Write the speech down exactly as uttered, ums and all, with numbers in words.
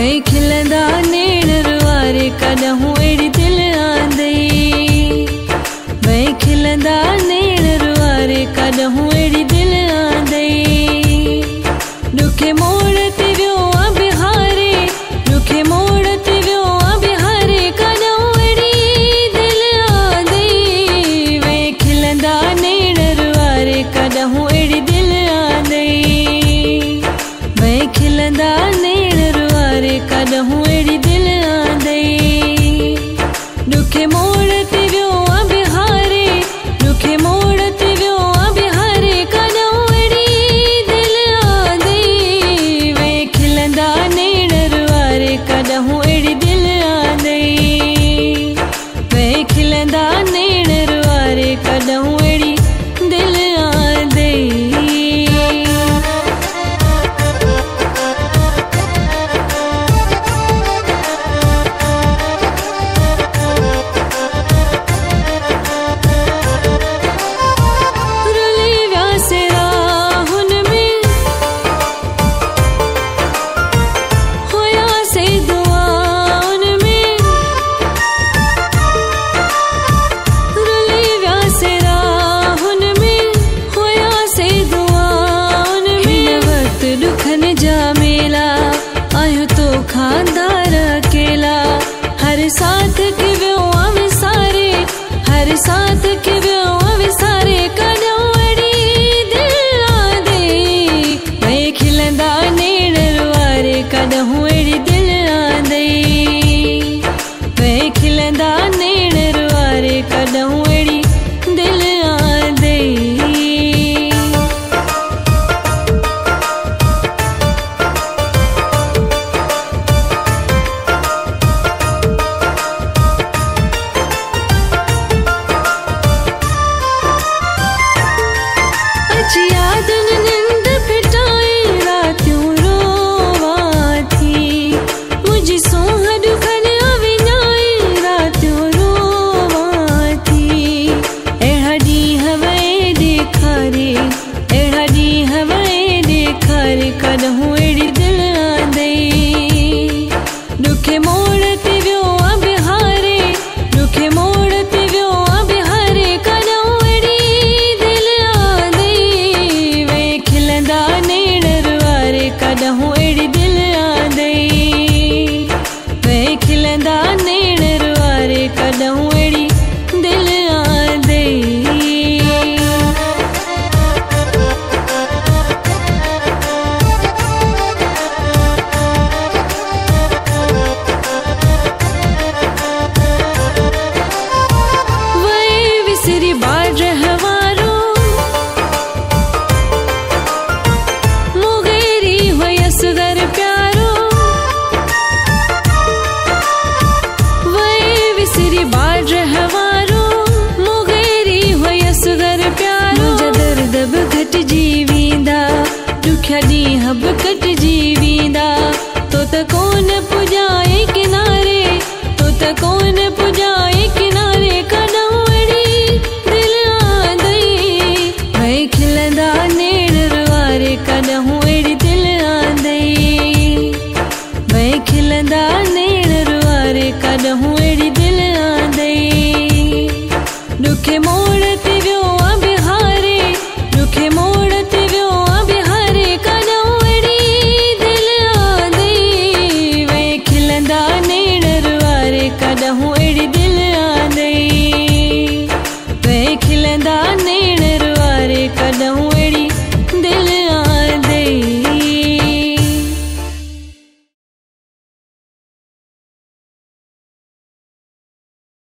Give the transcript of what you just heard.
वही खिलंदा नेड़ वारे कॾहूं अहिड़ी दिलि आंदई वही खिलंदा नेड़ वारे कॾहूं अहिड़ी दिलि आंदई ॾुखे मोड़ ते वियो आ बिहारे ॾुखे मोड़ ते वियो आ बिहारे कॾहूं अहिड़ी दिलि आंदई वही खिलंदा नेड़ वारे कॾहूं अहिड़ी दिलि आंदई वही खिलंदा नेड़ वारे कॾहूं अहिड़ी दिलि आंदई ॾुखे मोड़ ते वियो आ बिहारे ॾुखे मोड़ ते वियो आ बिहारे कॾहूं अहिड़ी दिलि आंदई वही खिलंदा नेड़ वारे कॾहूं अहिड़ी दिलि आंदई वही खिलंदा नेड़ वारे कॾहूं अहिड़ी दिलि आंदई खानदार अकेला हर साथ के वियो आ विसारे हर साथ के वियो आ विसारे कॾहूं अहिड़ी दिलि आंदई वही खिलंदा नेड़ वारे कॾहूं अहिड़ी दिलि आंदई वही खिलंदा नेड़ वारे कॾहूं अहिड़ी दिलि आंदई कॾहूं अहिड़ी दिलि आंदई ॾुखे मोड़ ते वियो आ बिहारे ॾुखे मोड़ ते वियो आ बिहारे कॾहूं अहिड़ी दिलि आंदई वही खिलंदा नेड़ वारे कॾहूं अहिड़ी दिलि आंदई वही खिलंदा नेड़ वारे कॾहूं अहिड़ी दिलि आंदई ॾींहं बि कटिजी वेंदा तो त कोन पुॼाए किनारे तो त कोन पुॼाए किनारे कॾहूं अहिड़ी दिलि आंदई वही खिलंदा नेड़ वारे कॾहूं अहिड़ी दिलि आंदई वही खिलंदा नेड़ वारे कॾहूं अहिड़ी दिलि आंदई ॾुखे मोड़ ते वियो आ बिहारे ॾुखे मोड़ ते वियो आ बिहारे कॾहूं अहिड़ी दिलि आंदई वही खिलंदा नेड़ वारे कॾहूं अहिड़ी दिलि आंदई वही खिलंदा